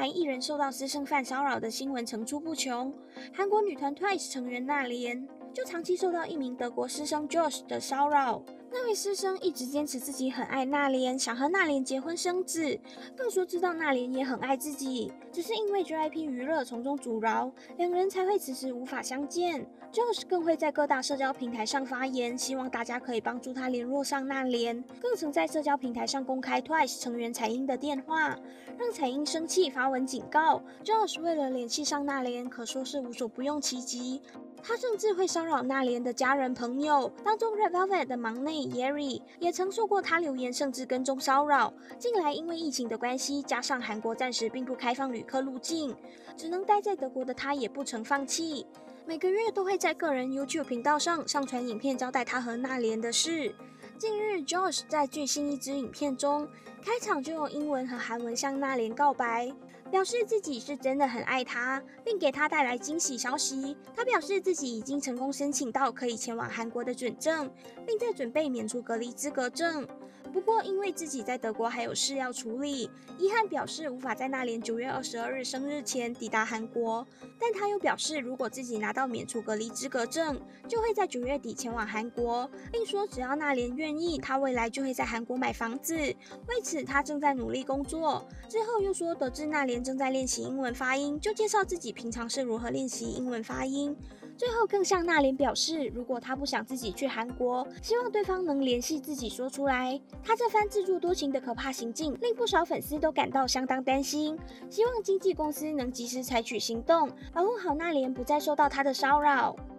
来，艺人受到私生饭骚扰的新闻层出不穷。韩国女团 TWICE 成员娜莲就长期受到一名德国师生 Josh 的骚扰。那位师生一直坚持自己很爱娜莲，想和娜莲结婚生子，更说知道娜莲也很爱自己，只是因为 JYP 娱乐从中阻挠，两人才会迟迟无法相见。Josh 更会在各大社交平台上发言，希望大家可以帮助他联络上娜莲，更曾在社交平台上公开 TWICE 成员彩英的电话，让彩英生气发文警告 Josh 为了联系上娜莲，可说是无所不用其极。他甚至会骚扰娜莲的家人朋友，当中 Red Velvet 的忙内 Yeri 也曾受过他留言，甚至跟踪骚扰。近来因为疫情的关系，加上韩国暂时并不开放旅客入境，只能待在德国的他也不曾放弃，每个月都会在个人 YouTube 频道上上传影片交代他和娜莲的事。近日 Josh 在最新一支影片中，开场就用英文和韩文向娜莲告白，表示自己是真的很爱她，并给她带来惊喜消息。他表示自己已经成功申请到可以前往韩国的准证，并在准备免除隔离资格证。不过因为自己在德国还有事要处理，遗憾表示无法在娜莲9月22日生日前抵达韩国。但他又表示，如果自己拿到免除隔离资格证，就会在9月底前往韩国，并说只要娜莲愿意，他未来就会在韩国买房子。为此，他正在努力工作。之后又说，得知娜莲正在练习英文发音，就介绍自己平常是如何练习英文发音。最后更向娜莲表示，如果他不想自己去韩国，希望对方能联系自己说出来。他这番自作多情的可怕行径，令不少粉丝都感到相当担心，希望经纪公司能及时采取行动，保护好娜莲不再受到他的骚扰。